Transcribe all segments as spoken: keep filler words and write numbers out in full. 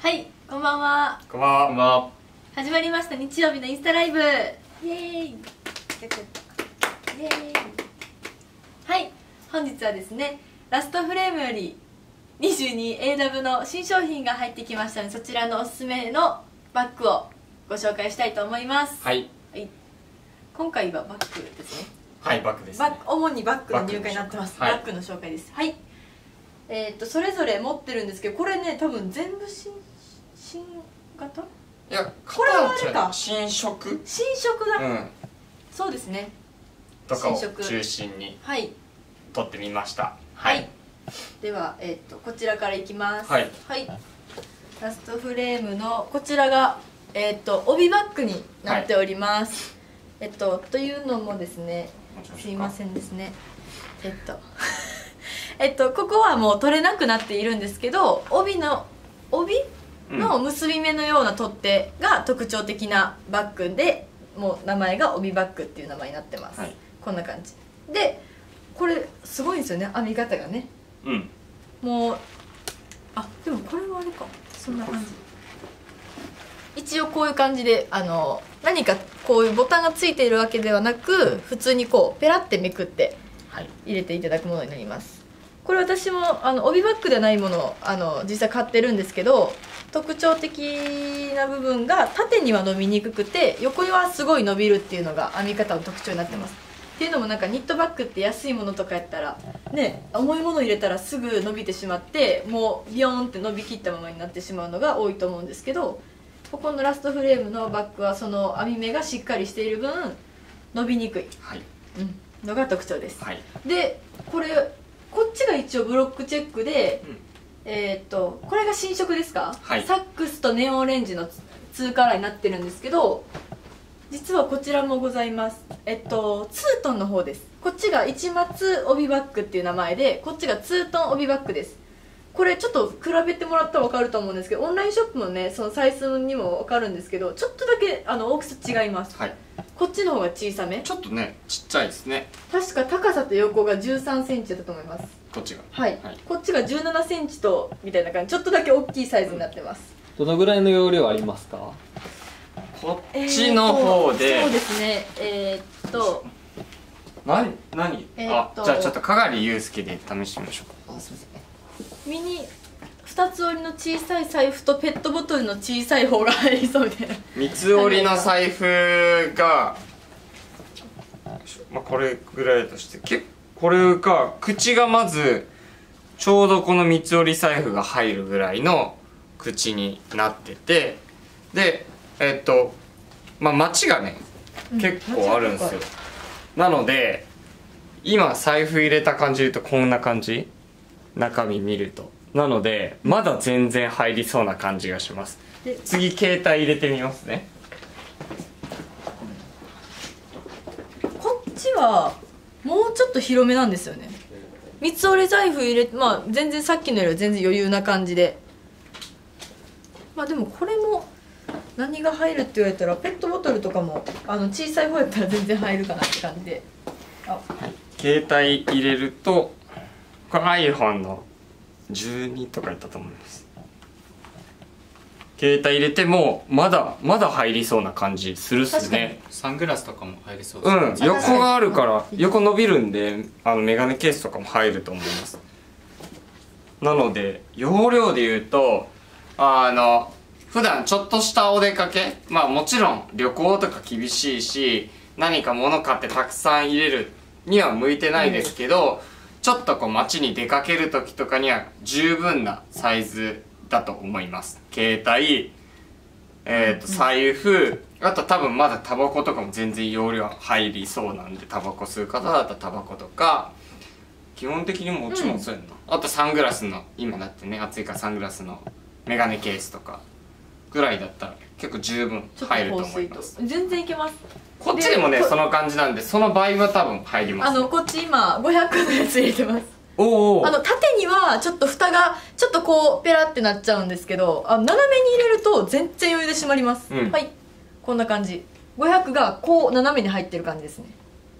はい、こんばんは。 こんばんは。こんばんは。 始まりました日曜日のインスタライブ。イエーイ。イエーイ。はい、本日はですね、ラストフレームより にじゅうにエーダブリュー の新商品が入ってきましたので、そちらのおすすめのバッグをご紹介したいと思います。 はい。 はい、今回はバッグですね。 はい、バッグです、ね。 バッグ、主にバッグの入荷になってます。バッグ、はい、バッグの紹介です。はい。えー、っとそれぞれ持ってるんですけど、これね、多分全部新新型？いや、 これはあれか。 新色？ 新色だ。 うん。 そうですね。 とかを中心に撮ってみました。 はい。はい、では、えー、っとこちらからいきます。 はい。 はい。ラストフレームのこちらがえー、っと帯バッグになっております。はい、えっとというのもですね、すいませんですね。えっとえっとここはもう取れなくなっているんですけど、帯の帯の結び目のような取っ手が特徴的なバッグで、もう名前が帯バッグっていう名前になってます。はい、こんな感じで、これすごいんですよね、編み方がね。 うん。 もうあ、でもこれはあれか、そんな感じ。一応こういう感じで、あの何かこういうボタンがついているわけではなく、普通にこうペラってめくって入れていただくものになります。これ私もあの帯バッグではないものをあの実際買ってるんですけど、特徴的な部分が縦には伸びにくくて、横にはすごい伸びるっていうのが編み方の特徴になってます。っていうのも、なんかニットバッグって安いものとかやったらね、重いもの入れたらすぐ伸びてしまって、もうビヨーンって伸びきったままになってしまうのが多いと思うんですけど、ここのラストフレームのバッグはその編み目がしっかりしている分伸びにくい、はい、うん、のが特徴です。はい、でこれこっちが一応ブロックチェックで、うん、えっとこれが新色ですか、はい、サックスとネオンオレンジのツーカラーになってるんですけど、実はこちらもございます。えっとツートンの方です。こっちが一松帯バッグっていう名前で、こっちがツートン帯バッグです。これちょっと比べてもらったら分かると思うんですけど、オンラインショップのね、そのサイズにも分かるんですけど、ちょっとだけあの大きさ違います。はい、こっちの方が小さめ、 ちょっとねちっちゃいですね。 確か高さと横がじゅうさんセンチだったと思います。 こっちが、 はい、はい、こっちがじゅうななセンチとみたいな感じ、ちょっとだけ大きいサイズになってます。 どのぐらいの容量ありますか？ こっちの方で、 えー、そうですね、えー、っと何何、 えー、っとあ、じゃあちょっとかがりゆうすけで試してみましょうか。 あ、すいません。ミニふたつ折りの小さい財布とペットボトルの小さい方が入りそうみたいな。 三つ折りの財布が、まあ、これぐらいとして、結これが口がまずちょうどこの三つ折り財布が入るぐらいの口になってて、でえっとまあ待ちがね、うん、結構あるんですよ。なので今財布入れた感じで言うとこんな感じ、中身見ると。なのでまだ全然入りそうな感じがします。次携帯入れてみますね。 こっちはもうちょっと広めなんですよね。三つ折り財布入れて、まあ全然さっきのよりは全然余裕な感じで、まあでもこれも何が入るって言われたら、ペットボトルとかもあの小さい方やったら全然入るかなって感じで。あ、はい、 携帯入れると、これ iPhone のじゅうにとかやったと思います。携帯入れてもまだまだ入りそうな感じするっすね。 サングラスとかも入りそうですね。うん、横があるから横伸びるんで、あのメガネケースとかも入ると思います。なので容量で言うと、あの普段ちょっとしたお出かけ、まあもちろん旅行とか厳しいし、何か物買ってたくさん入れるには向いてないですけど、うん、ちょっとこう街に出かける時とかには十分なサイズだと思います。携帯、えー、と財布、あと多分まだタバコとかも全然容量入りそうなんで、タバコ吸う方だったらタバコとか、基本的にもちろんそうやな、うん、あとサングラスの、今だってね暑いからサングラスのメガネケースとかぐらいだったら結構十分入ると思います。 全然いけます。 こっちでもねその感じなんで、その倍は多分入ります、 ね、あのこっち今ごひゃくのやつ入れてます。 おお。 あの縦にはちょっと蓋がちょっとこうペラってなっちゃうんですけど、あの斜めに入れると全然余裕で閉まります、うん、はい、こんな感じ。ごひゃくがこう斜めに入ってる感じですね。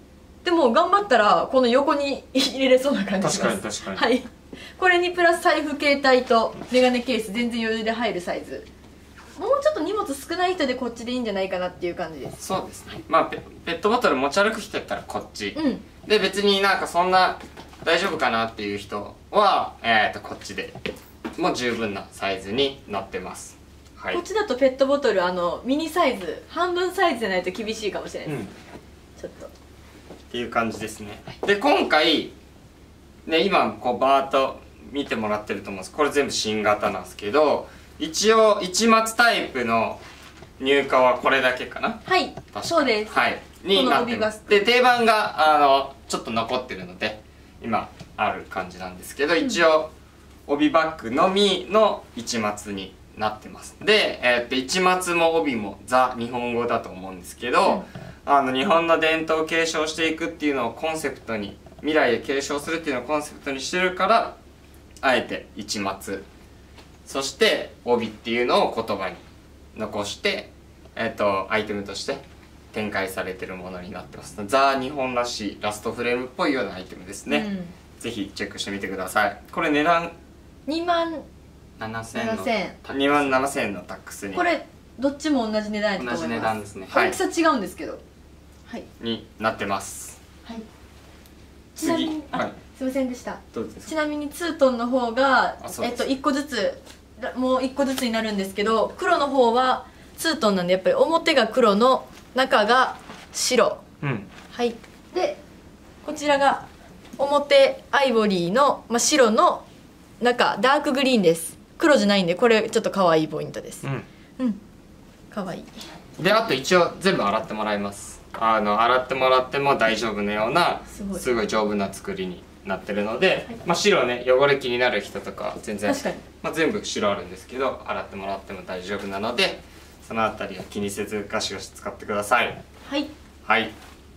でも頑張ったらこの横に入れれそうな感じします。 確かに確かに、 はい、これにプラス財布携帯とメガネケース、全然余裕で入るサイズ。もうちょっと荷物少ない人でこっちでいいんじゃないかなっていう感じです。 そうですね。まあペペットボトル持ち歩く人やったらこっち、 うん、 で別になんかそんな大丈夫かなっていう人は、えー、とこっちでもう十分なサイズになってます。はい、 こっちだとペットボトルあのミニサイズ、半分サイズじゃないと厳しいかもしれないです、うん、ちょっとっていう感じですね。で今回ね、今こうバーッと見てもらってると思うんです。これ全部新型なんですけど、一応市松タイプの入荷はこれだけかな。 はい、そうです。 はい、になってます。で定番があのちょっと残ってるので今ある感じなんですけど、一応帯バッグのみの市松になってます。で、えー、っと市松も帯もザ日本語だと思うんですけど、うん、あの日本の伝統を継承していくっていうのをコンセプトに、未来へ継承するっていうのをコンセプトにしてるから、あえて市松、そして帯っていうのを言葉に残して、えっとアイテムとして展開されてるものになってます。ザ日本らしいラストフレームっぽいようなアイテムですね、うん、ぜひチェックしてみてください。これ値段にまんななせんえん、にまんななせんえんのタックスに、 これどっちも同じ値段だと思います。 同じ値段ですね。 大きさ違うんですけど、はい、 になってます。 はい、ちなみに、あ、 はい、 すいませんでした。 どうですか。 ちなみにツートンの方がえっといっこずつ、もういっこずつになるんですけど、黒の方はツートンなんでやっぱり表が黒の中が白、うん、はい。でこちらが表アイボリーの、まあ、白の中ダークグリーンです。黒じゃないんで、これちょっと可愛いポイントです。うん、うん、可愛い。 であと一応全部洗ってもらいます。あの洗ってもらっても大丈夫なようなすごい、すごい丈夫な作りになってるので、はい、まあ白ね、汚れ気になる人とか全然確かに、まあ、全部白あるんですけど洗ってもらっても大丈夫なので、そのあたりは気にせずガシガシ使ってください。 はいはい、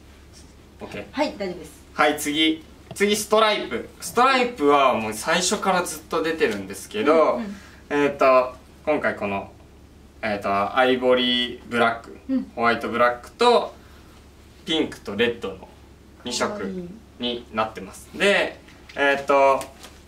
OK、 はい大丈夫です。 はい、次次ストライプ。ストライプはもう最初からずっと出てるんですけど、うんうん、えっと今回この、えー、とアイボリーブラック、うん、ホワイトブラックとピンクとレッドのにしょくになってます。でえっ、ー、と、はい、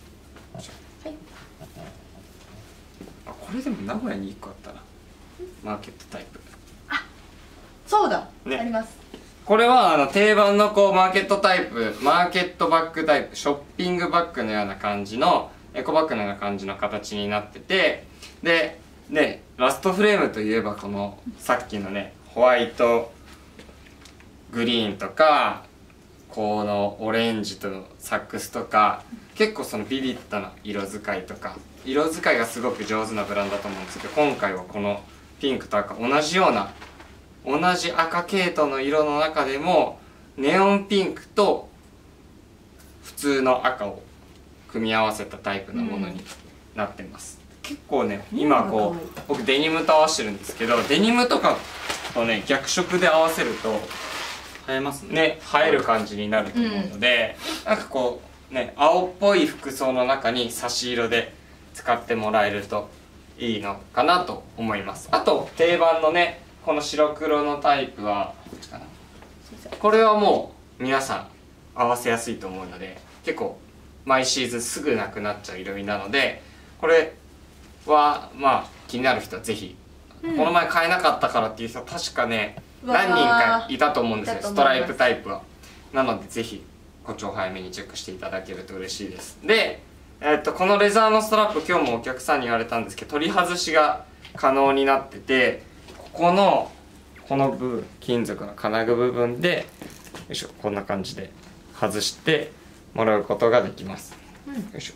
あ、これでも名古屋にいっこあったな、マーケットタイプ。 あ、そうだ、ね、あります。 これはあの定番のこうマーケットタイプ、マーケットバッグタイプ、ショッピングバッグのような感じのエコバッグのような感じの形になってて、ででラストフレームといえばこのさっきのねホワイトグリーンとかこのオレンジとサックスとか、結構そのビビッドな色使いとか色使いがすごく上手なブランドだと思うんですけど、今回はこのピンクと赤同じような同じ赤系統の色の中でもネオンピンクと普通の赤を組み合わせたタイプのものになってます、うん、結構ね今こう僕デニムと合わせてるんですけど、デニムとかとね逆色で合わせると映えますね。 ね、映える感じになると思うので、うん、なんかこうね青っぽい服装の中に差し色で使ってもらえるといいのかなと思います。あと定番のねこの白黒のタイプはこれはもう皆さん合わせやすいと思うので、結構毎シーズンすぐなくなっちゃう色味なので、これはまあ気になる人はぜひ、うん、この前買えなかったからっていう人は確かね何人かいたと思うんですよ、ストライプタイプは。なのでぜひご調早めにチェックしていただけると嬉しいです。で、えー、っとこのレザーのストラップ、今日もお客さんに言われたんですけど、取り外しが可能になってて、ここのこの部分、金属の金具部分でよいしょ、こんな感じで外してもらうことができます、うん、よいしょ。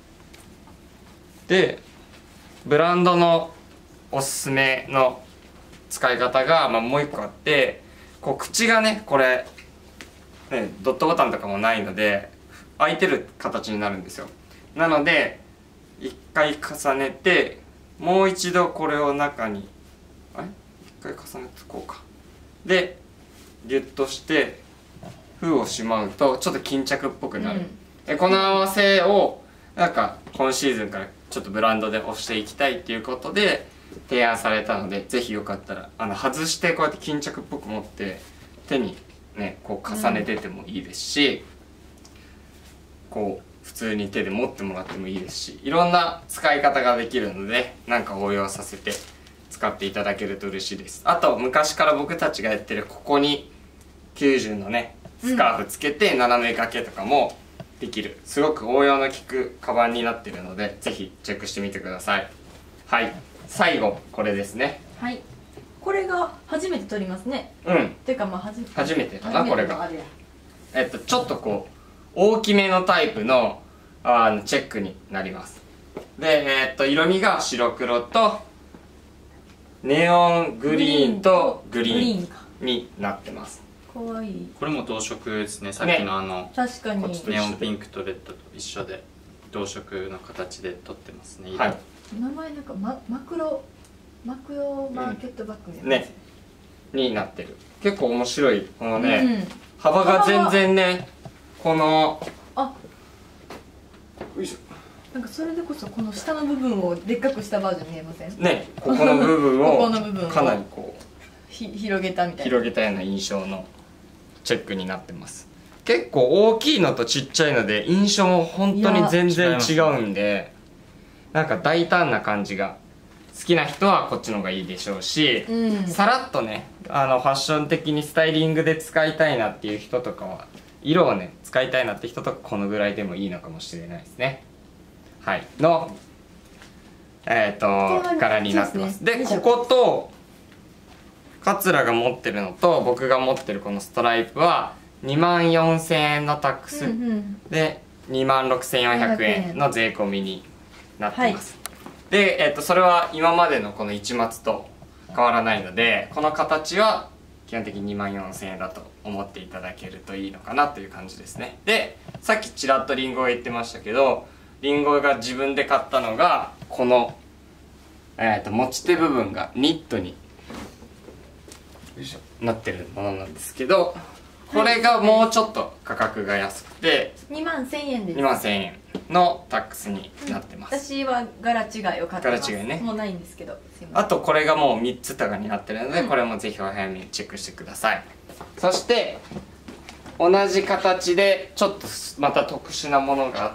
でブランドのおすすめの使い方が、まあ、もう一個あって、こう口がねこれねドットボタンとかもないので開いてる形になるんですよ。なので一回重ねてもう一度これを中にあれ一回重ねてこうかでギュッとして封をしまうとちょっと巾着っぽくなる、うん、でこの合わせをなんか今シーズンからちょっとブランドで押していきたいっていうことで提案されたので、ぜひよかったらあの外してこうやって巾着っぽく持って手にねこう重ねててもいいですし、こう普通に手で持ってもらってもいいですし、いろんな使い方ができるので、なんか応用させて使っていただけると嬉しいです。あと昔から僕たちがやってるここにきゅうじゅうのねスカーフつけて斜め掛けとかもできる、すごく応用の効くカバンになってるので、ぜひチェックしてみてください。はい、最後これですね。 はい、これが初めて撮りますね。 うんていうかまあ初めて初めてかな、これがあれやえっとちょっとこう大きめのタイプのあのチェックになります。でえっと色味が白黒とネオングリーンとグリーンになってます。 かわいい。 これも同色ですね。さっきのあの、 確かにこっちとネオンピンクとレッドと一緒で同色の形で撮ってますね。色はい名前なんかママクロマクロマーケットバッグみたいなねになってる。結構面白いこのね、 うん、 幅が全然ねこのあよいしょなんかそれでこそこの下の部分をでっかくしたバージョン見えません？ ねここの部分ここをの部分をかなりこうひ広げたみたいな広げたような印象のチェックになってます。結構大きいのとちっちゃいので印象も本当に全然違うんで、なんか大胆な感じが好きな人はこっちの方がいいでしょうし、 うんさらっとねあのファッション的にスタイリングで使いたいなっていう人とかは、色をね使いたいなって人とかこのぐらいでもいいのかもしれないですね。はいのえっ、と柄になってます。でここと桂が持ってるのと僕が持ってるこのストライプはにまんよんせんえんのタックス、 うんうんでにまんろくせんよんひゃくえんの税込みになってます、はい、で、えっとそれは今までのこの市松と変わらないので、この形は基本的ににまんよんせんえんだと思っていただけるといいのかなという感じですね。でさっきちらっとリンゴを言ってましたけど、リンゴが自分で買ったのがこの、えー、と持ち手部分がニットになってるものなんですけど、これがもうちょっと価格が安くてにまんせんえんです。 にまんせんえんのタックスになってます、 私は柄違いを買ってます。 柄違いねもうないんですけど、すいません。 あとこれがもうみっつタガになってるので、 うんこれもぜひお早めにチェックしてください。そして同じ形でちょっとまた特殊なものがあって、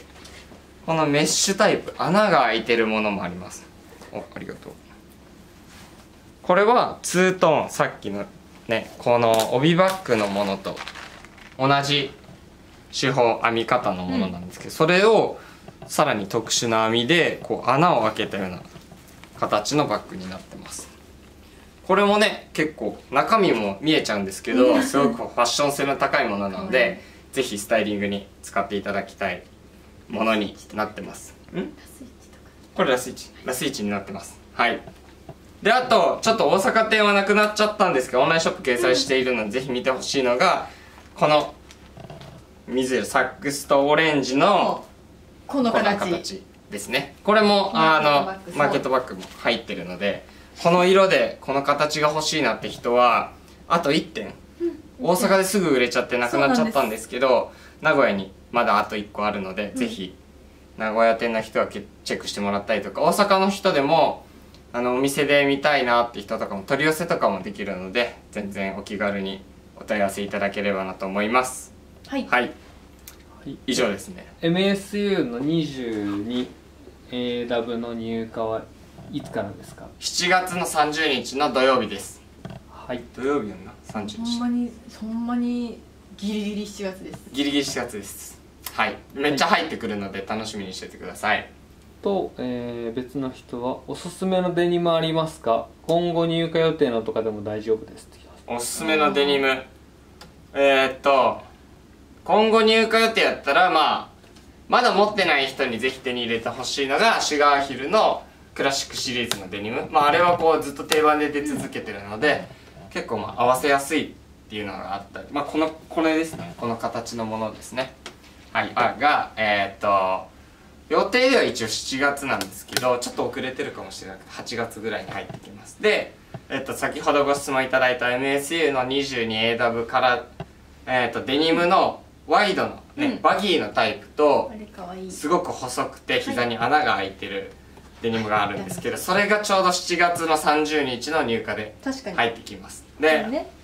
このメッシュタイプ穴が開いてるものもあります。お、ありがとう。これはツートーン、さっきのねこの帯バッグのものと同じ手法編み方のものなんですけど、うん、それをさらに特殊な編みでこう穴を開けたような形のバッグになってます。これもね結構中身も見えちゃうんですけど、すごくファッション性の高いものなので、ぜひスタイリングに使っていただきたいものになってます。ん？これラスイチラスイチになってます。はい。であとちょっと大阪店はなくなっちゃったんですけど、オンラインショップ掲載しているので、ぜひ見てほしいのがこの水色サックスとオレンジのこの形この形ですね。これもあのマーケットバッグも入ってるので、この色でこの形が欲しいなって人はあといってん、大阪ですぐ売れちゃってなくなっちゃったんですけど、名古屋にまだあといっこあるので、うん、ぜひ名古屋店の人はチェックしてもらったりとか、大阪の人でもあのお店で見たいなって人とかも取り寄せとかもできるので、全然お気軽にお問い合わせいただければなと思います。はい、はい、以上ですね。 エムエスユー のにじゅうにエーダブリュー の入荷はいつからですか？ しちがつのさんじゅうにちの土曜日です。 はい、 土曜日やんな、さんじゅうにち。 ほんまにほんまにギリギリしちがつです。 ギリギリしちがつです。はい、めっちゃ入ってくるので楽しみにしててください。 と、えー、別の人はおすすめのデニムありますか？今後入荷予定のとかでも大丈夫ですって。 おすすめのデニム、えー、っと今後入荷予定やったら、まあまだ持ってない人にぜひ手に入れてほしいのがシュガーヒルのクラシックシリーズのデニム。まああれはこうずっと定番で出続けてるので、結構まあ合わせやすいっていうのがあったり、まあこのこれですね、この形のものですね。はい、あがえー、っと予定では一応しちがつなんですけど、ちょっと遅れてるかもしれなくてはちがつぐらいに入ってきます。で、えっと、先ほどご質問いただいた エムエスユー の にじゅうにエーダブリュー から、えっと、デニムのワイドの、ね、うん、バギーのタイプとすごく細くて膝に穴が開いてるデニムがあるんですけど、それがちょうどしちがつのさんじゅうにちの入荷で入ってきます。で、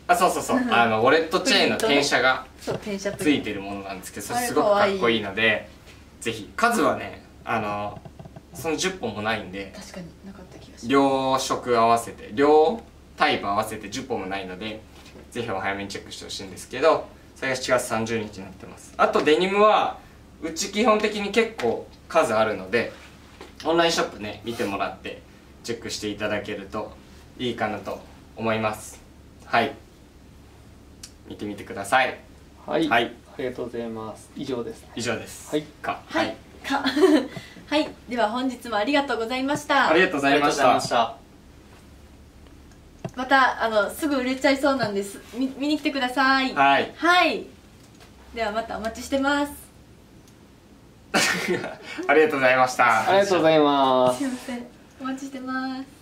あそうそうそうあのウォレットチェーンの転写がそう転写ついてるものなんですけど、それあれすごくかかわいいっこいいのでぜひ。数はねあのそのじゅっぽんもないんで、 確かになかった気がします。 両色合わせて両タイプ合わせてじゅっぽんもないので、ぜひお早めにチェックしてほしいんですけど、それがしちがつさんじゅうにちになってます。あとデニムはうち基本的に結構数あるので、オンラインショップね見てもらってチェックしていただけるといいかなと思います。はい、見てみてください。 はい、 はいありがとうございます。以上ですね。 以上です。 はいかはい、かはいでは本日もありがとうございましたありがとうございました。 た。 またあのすぐ売れちゃいそうなんです。み見に来てください。 はいはいではまたお待ちしてます。 ありがとうございました。 ありがとうございますすい。ませんお待ちしてます。